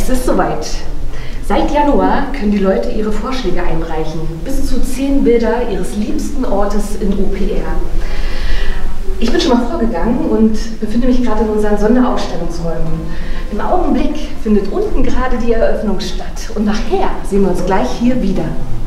Es ist soweit. Seit Januar können die Leute ihre Vorschläge einreichen. Bis zu 10 Bilder ihres liebsten Ortes in OPR. Ich bin schon mal vorgegangen und befinde mich gerade in unseren Sonderausstellungsräumen. Im Augenblick findet unten gerade die Eröffnung statt. Und nachher sehen wir uns gleich hier wieder.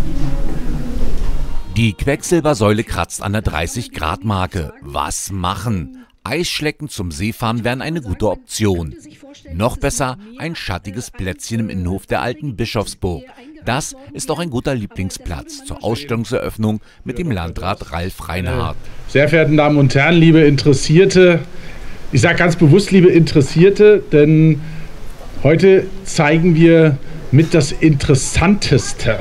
Die Quecksilbersäule kratzt an der 30-Grad-Marke. Was machen? Eisschlecken zum Seefahren wären eine gute Option. Noch besser ein schattiges Plätzchen im Innenhof der alten Bischofsburg. Das ist auch ein guter Lieblingsplatz zur Ausstellungseröffnung mit dem Landrat Ralf Reinhardt. Sehr verehrte Damen und Herren, liebe Interessierte, ich sage ganz bewusst liebe Interessierte, denn heute zeigen wir mit das Interessanteste,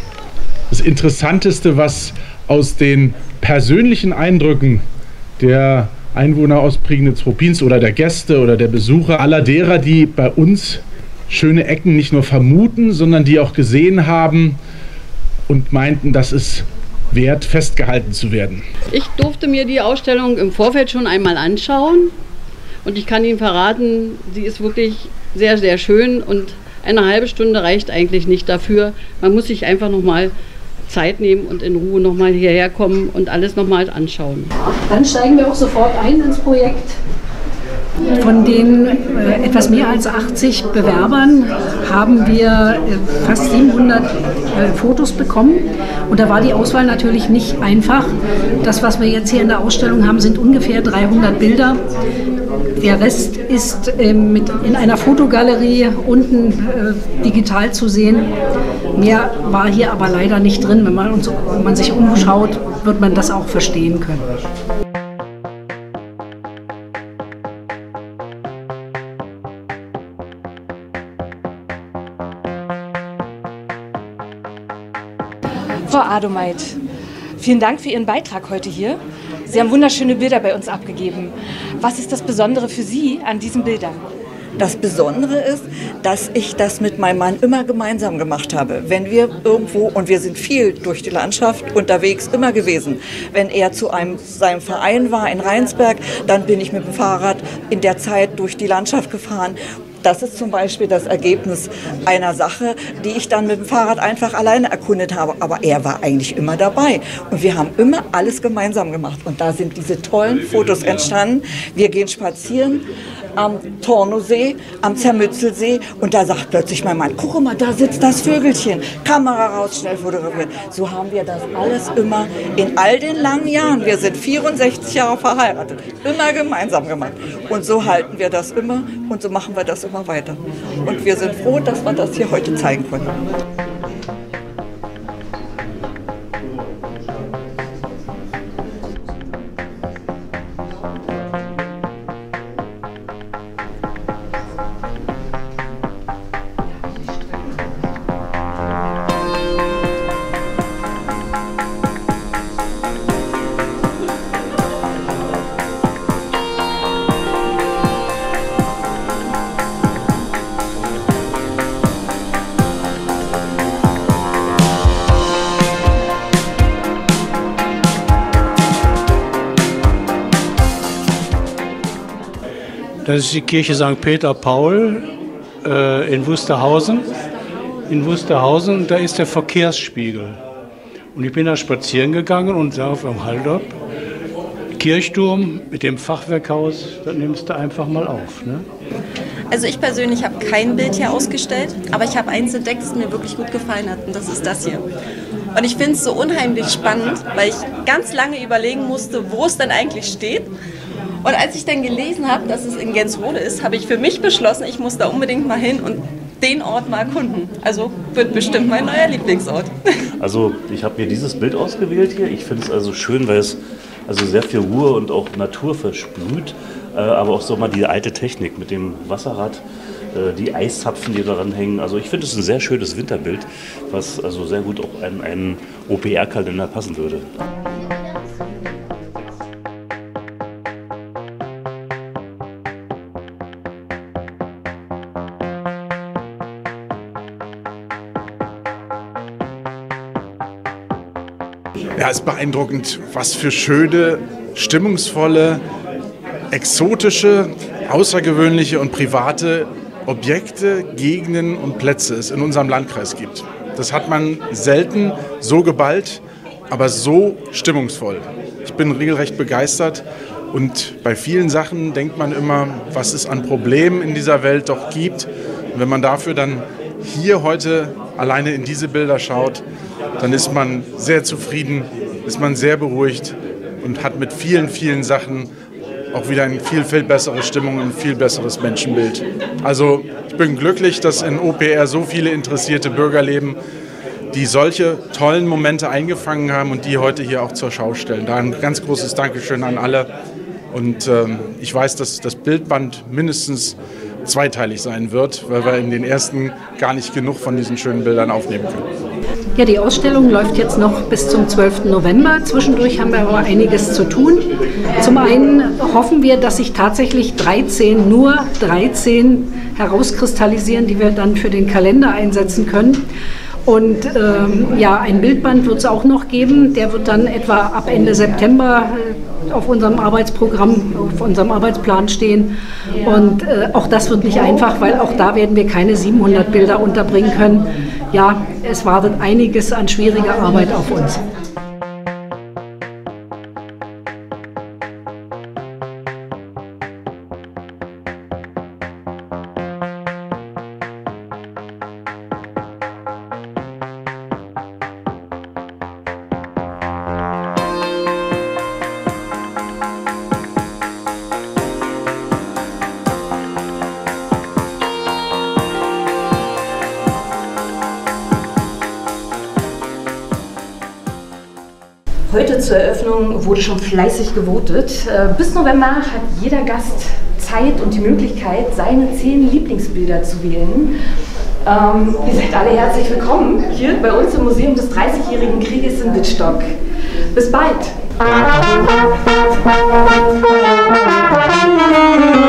was aus den persönlichen Eindrücken der Einwohner aus Prignitz-Ruppins oder der Gäste oder der Besucher, aller derer, die bei uns schöne Ecken nicht nur vermuten, sondern die auch gesehen haben und meinten, das ist wert, festgehalten zu werden. Ich durfte mir die Ausstellung im Vorfeld schon einmal anschauen und ich kann Ihnen verraten, sie ist wirklich sehr, sehr schön und eine halbe Stunde reicht eigentlich nicht dafür. Man muss sich einfach nochmal Zeit nehmen und in Ruhe nochmal hierher kommen und alles nochmal anschauen. Dann steigen wir auch sofort ein ins Projekt. Von den etwas mehr als 80 Bewerbern haben wir fast 700 Fotos bekommen. Und da war die Auswahl natürlich nicht einfach. Das, was wir jetzt hier in der Ausstellung haben, sind ungefähr 300 Bilder. Der Rest ist in einer Fotogalerie unten digital zu sehen. Mehr war hier aber leider nicht drin. Wenn man sich umschaut, wird man das auch verstehen können. Frau Adomeit, vielen Dank für Ihren Beitrag heute hier. Sie haben wunderschöne Bilder bei uns abgegeben. Was ist das Besondere für Sie an diesen Bildern? Das Besondere ist, dass ich das mit meinem Mann immer gemeinsam gemacht habe. Wenn wir irgendwo, und wir sind viel durch die Landschaft unterwegs immer gewesen, wenn er zu seinem Verein war in Rheinsberg, dann bin ich mit dem Fahrrad in der Zeit durch die Landschaft gefahren. Das ist zum Beispiel das Ergebnis einer Sache, die ich dann mit dem Fahrrad einfach alleine erkundet habe. Aber er war eigentlich immer dabei. Und wir haben immer alles gemeinsam gemacht. Und da sind diese tollen Fotos entstanden. Wir gehen spazieren am Tornosee, am Zermützelsee. Und da sagt plötzlich mein Mann, guck mal, da sitzt das Vögelchen. Kamera raus, schnell fotografieren. So haben wir das alles immer in all den langen Jahren. Wir sind 64 Jahre verheiratet. Immer gemeinsam gemacht. Und so halten wir das immer. Und so machen wir das immer weiter. Und wir sind froh, dass wir das hier heute zeigen können. Das ist die Kirche St. Peter-Paul in Wusterhausen. In Wusterhausen, da ist der Verkehrsspiegel. Und ich bin da spazieren gegangen und sah auf dem Haldop, Kirchturm mit dem Fachwerkhaus, das nimmst du einfach mal auf. Ne? Also ich persönlich habe kein Bild hier ausgestellt, aber ich habe eins entdeckt, das mir wirklich gut gefallen hat, und das ist das hier. Und ich finde es so unheimlich spannend, weil ich ganz lange überlegen musste, wo es denn eigentlich steht. Und als ich dann gelesen habe, dass es in Gensrode ist, habe ich für mich beschlossen, ich muss da unbedingt mal hin und den Ort mal erkunden. Also wird bestimmt mein neuer Lieblingsort. Also ich habe mir dieses Bild ausgewählt hier. Ich finde es also schön, weil es also sehr viel Ruhe und auch Natur versprüht. Aber auch so mal die alte Technik mit dem Wasserrad, die Eiszapfen, die daran hängen. Also ich finde es ein sehr schönes Winterbild, was also sehr gut auch an einen OPR-Kalender passen würde. Ja, es ist beeindruckend, was für schöne, stimmungsvolle, exotische, außergewöhnliche und private Objekte, Gegenden und Plätze es in unserem Landkreis gibt. Das hat man selten so geballt, aber so stimmungsvoll. Ich bin regelrecht begeistert und bei vielen Sachen denkt man immer, was es an Problemen in dieser Welt doch gibt. Und wenn man dafür dann hier heute alleine in diese Bilder schaut, dann ist man sehr zufrieden, ist man sehr beruhigt und hat mit vielen, vielen Sachen auch wieder eine viel, viel bessere Stimmung und ein viel besseres Menschenbild. Also ich bin glücklich, dass in OPR so viele interessierte Bürger leben, die solche tollen Momente eingefangen haben und die heute hier auch zur Schau stellen. Da ein ganz großes Dankeschön an alle. Und ich weiß, dass das Bildband mindestens zweiteilig sein wird, weil wir in den ersten gar nicht genug von diesen schönen Bildern aufnehmen können. Ja, die Ausstellung läuft jetzt noch bis zum 12. November. Zwischendurch haben wir aber einiges zu tun. Zum einen hoffen wir, dass sich tatsächlich nur 13 herauskristallisieren, die wir dann für den Kalender einsetzen können. Und ein Bildband wird es auch noch geben. Der wird dann etwa ab Ende September auf unserem Arbeitsprogramm, auf unserem Arbeitsplan stehen. Und auch das wird nicht einfach, weil auch da werden wir keine 700 Bilder unterbringen können. Ja, es wartet einiges an schwieriger Arbeit auf uns. Heute zur Eröffnung wurde schon fleißig gewotet. Bis November hat jeder Gast Zeit und die Möglichkeit, seine 10 Lieblingsbilder zu wählen. Ihr seid alle herzlich willkommen hier bei uns im Museum des 30-jährigen Krieges in Wittstock. Bis bald!